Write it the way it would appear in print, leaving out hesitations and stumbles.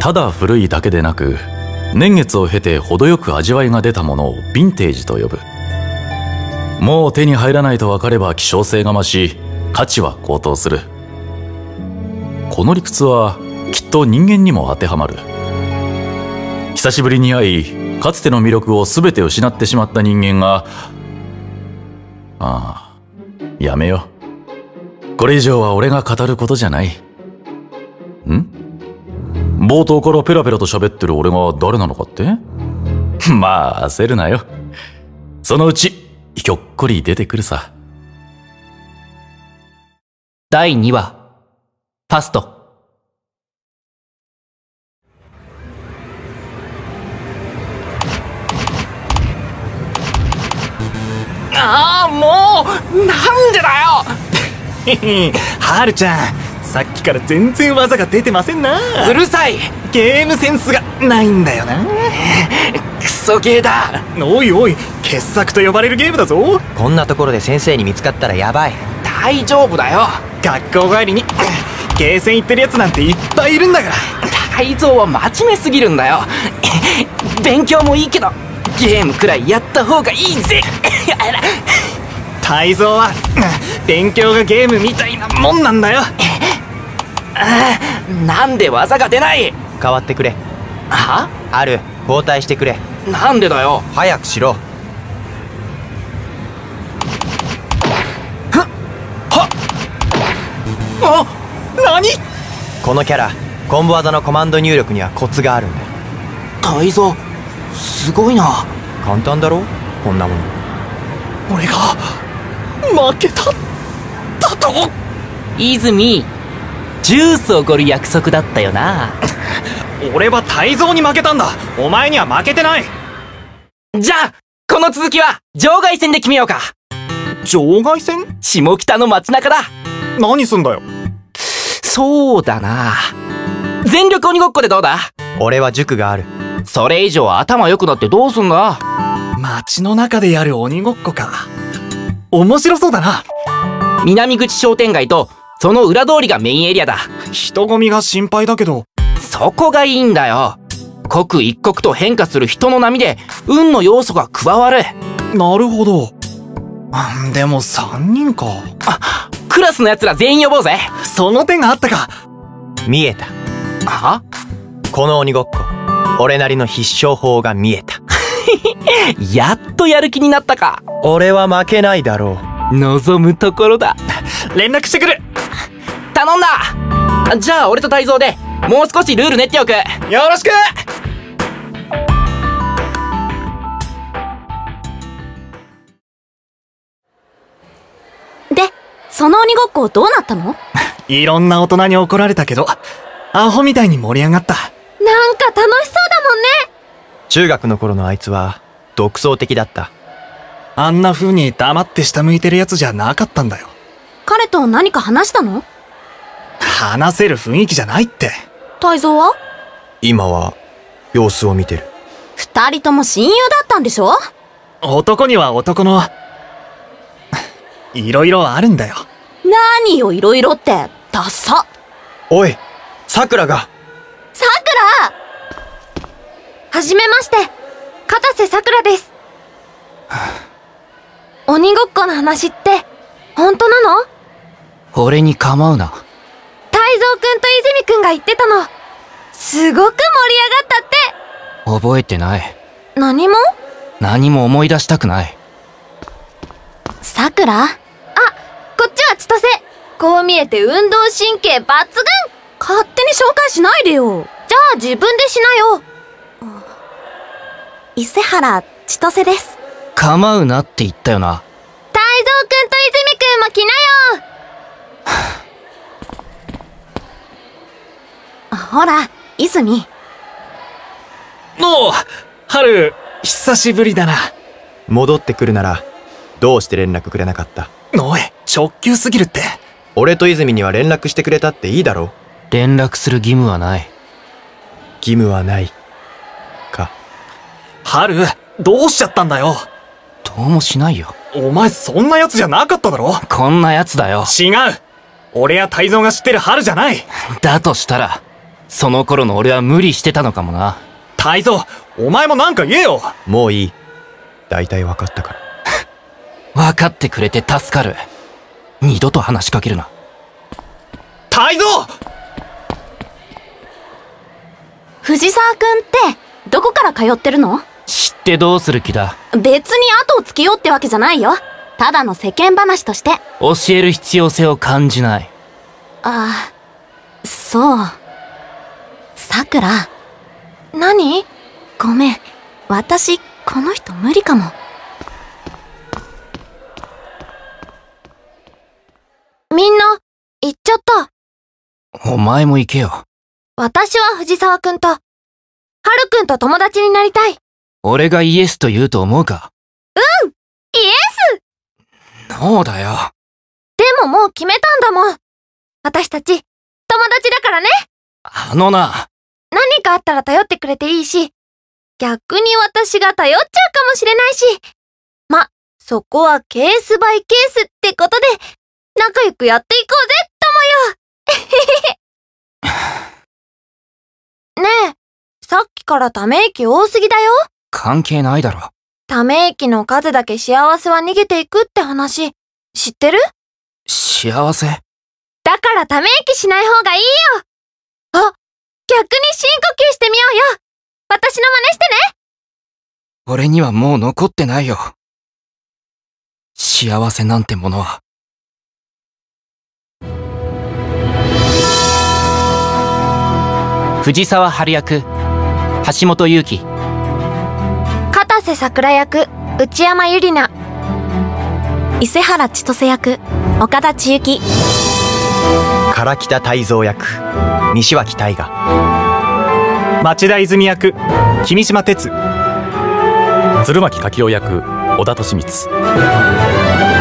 ただ古いだけでなく、年月を経て程よく味わいが出たものをヴィンテージと呼ぶ。もう手に入らないと分かれば希少性が増し、価値は高騰する。この理屈はきっと人間にも当てはまる。久しぶりに会い、かつての魅力を全て失ってしまった人間が、やめよう。これ以上は俺が語ることじゃない。冒頭からペラペラと喋ってる俺が誰なのかって？まあ焦るなよ。そのうちひょっこり出てくるさ。 第2話ファスト。 もうなんでだよはるちゃん、さっきから全然技が出てませんな。 うるさい。 ゲームセンスがないんだよな。 クソゲーだ。 おいおい、傑作と呼ばれるゲームだぞ。 こんなところで先生に見つかったらやばい。 大丈夫だよ。 学校帰りにゲーセン行ってるやつなんていっぱいいるんだから。 泰造は真面目すぎるんだよ。勉強もいいけどゲームくらいやった方がいいぜ。 泰造は勉強がゲームみたいなもんなんだよ。 なんで技が出ない？ 変わってくれ。 は？ ある、交代してくれ。 なんでだよ。 早くしろ。 何？ このキャラ、コンボ技のコマンド入力にはコツがあるんだ。 泰造すごいな。 簡単だろこんなもの。 俺が負けただと？ 泉、ジュースをおごる約束だったよな。 俺は泰造に負けたんだ。お前には負けてない。 じゃあこの続きは場外戦で決めようか。 場外戦？ 下北の街中だ。 何すんだよ。 そうだな、全力鬼ごっこでどうだ？ 俺は塾がある。 それ以上頭良くなってどうすんだ？ 街の中でやる鬼ごっこか。面白そうだな。 南口商店街とその裏通りがメインエリアだ。 人混みが心配だけど。 そこがいいんだよ。刻一刻と変化する人の波で運の要素が加わる。 なるほど。でも3人か。 クラスのやつら全員呼ぼうぜ。 その手があったか。 見えた。 は？ この鬼ごっこ、俺なりの必勝法が見えた。 やっとやる気になったか。 俺は負けないだろう。望むところだ。 連絡してくる。 頼んだ。じゃあ俺と泰造でもう少しルール練っておく。よろしく。 で、その鬼ごっこどうなったの？ いろんな大人に怒られたけど、アホみたいに盛り上がった。 なんか楽しそうだもんね。 中学の頃のあいつは独創的だった。 あんな風に黙って下向いてるやつじゃなかったんだよ。 彼と何か話したの？ 話せる雰囲気じゃないって。 泰造は？ 今は様子を見てる。 二人とも親友だったんでしょ？ 男には男のいろいろあるんだよ。 何よいろいろって、ダッサ。 おい、さくらが。 さくら！はじめまして、片瀬さくらです。鬼ごっこの話って本当なの？ 俺に構うな。 泰造くんと泉くんが言ってたの、すごく盛り上がったって。 覚えてない。 何も思い出したくない。 さくら？こっちは千歳。こう見えて運動神経抜群。勝手に紹介しないでよ。じゃあ自分でしなよ。伊勢原千歳です。 構うなって言ったよな。 泰造くんと泉くんも来なよ。ほら、泉。 おう、春、久しぶりだな。 戻ってくるなら、どうして連絡くれなかった？ おい、直球すぎるって。 俺と泉には連絡してくれたっていいだろう。 連絡する義務はない。 義務はない。か。 春、どうしちゃったんだよ。 どうもしないよ。 お前そんなやつじゃなかっただろ。 こんなやつだよ。 違う。俺や泰造が知ってる春じゃない。 だとしたら、 その頃の俺は無理してたのかもな。 泰造、お前もなんか言えよ。 もういい。大体分かったから。 分かってくれて助かる。二度と話しかけるな。 泰造！ 藤沢くんってどこから通ってるの？ 知ってどうする気だ。 別に後をつけようってわけじゃないよ。ただの世間話として。 教える必要性を感じない。 ああ、そう。さくら。何？ごめん。私、この人無理かも。みんな、行っちゃった。 お前も行けよ。 私は藤沢くんと、はるくんと友達になりたい。 俺がイエスと言うと思うか？ イエス！ ノーだよ。 でももう決めたんだもん。私たち、友達だからね。 あのな。 何かあったら頼ってくれていいし、逆に私が頼っちゃうかもしれないし。ま、そこはケースバイケースってことで、仲良くやっていこうぜ、友よ。ねえ、さっきからため息多すぎだよ。 関係ないだろ。 ため息の数だけ幸せは逃げていくって話、知ってる？ 幸せ？ だからため息しない方がいいよ。あ、逆に深呼吸してみようよ。私の真似してね。 俺にはもう残ってないよ。幸せなんてものは。藤沢春役、橋本祐希。 片瀬桜役、内山ゆりな。伊勢原千歳役、岡田千雪。 唐北泰造役、西脇大我。 町田泉役、君島哲。 鶴巻柿雄役、小田利光。